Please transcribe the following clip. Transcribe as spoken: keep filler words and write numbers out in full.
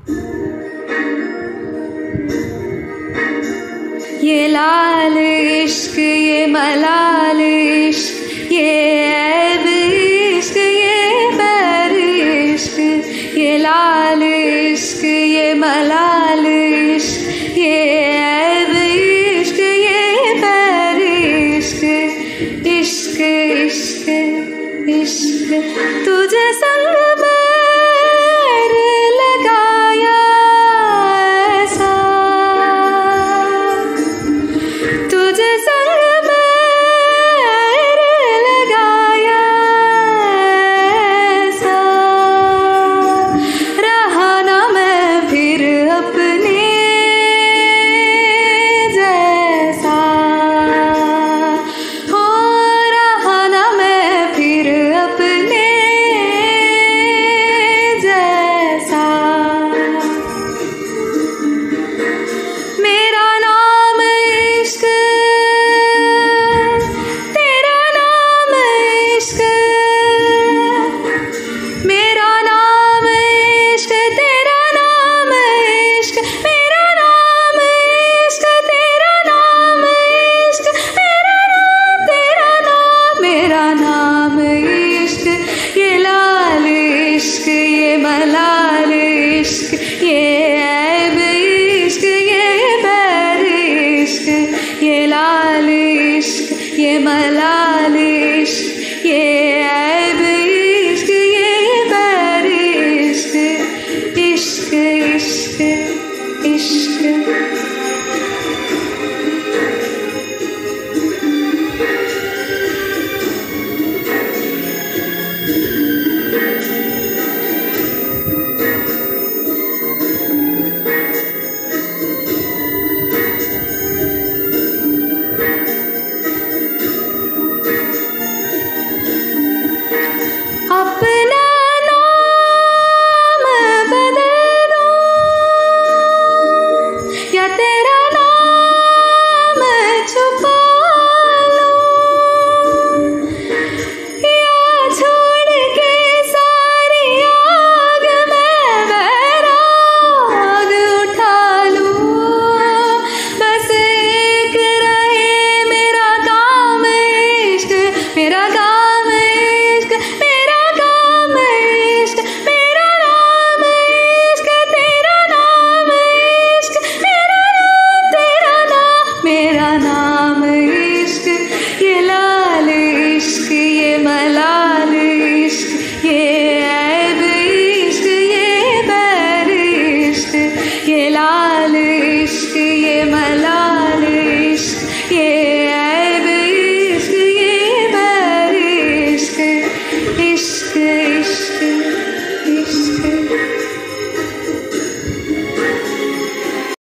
ये लाल इश्क, ये मलाल इश्क, ये ऐब इश्क, ये बैर इश्क। ये लाल इश्क, ये मलाल इश्क, ये ऐब इश्क, ये बैर इश्क। इश्क इश्क इश्क तुझे संग बैर लगाया ऐसा, तुझे संग बैर लगाया ऐसा। रहा ना मैं फिर अपने जैसा, हो रहा ना मैं फिर अपने जैसा। मेरा नाम इश्क, तेरा नाम इश्क, मेरा नाम इश्क, तेरा नाम इश्क, मेरा नाम इश्क, तेरा नाम इश्क, मेरा नाम, तेरा नाम, मेरा नाम इश्क। ये लाल इश्क, ये मलाल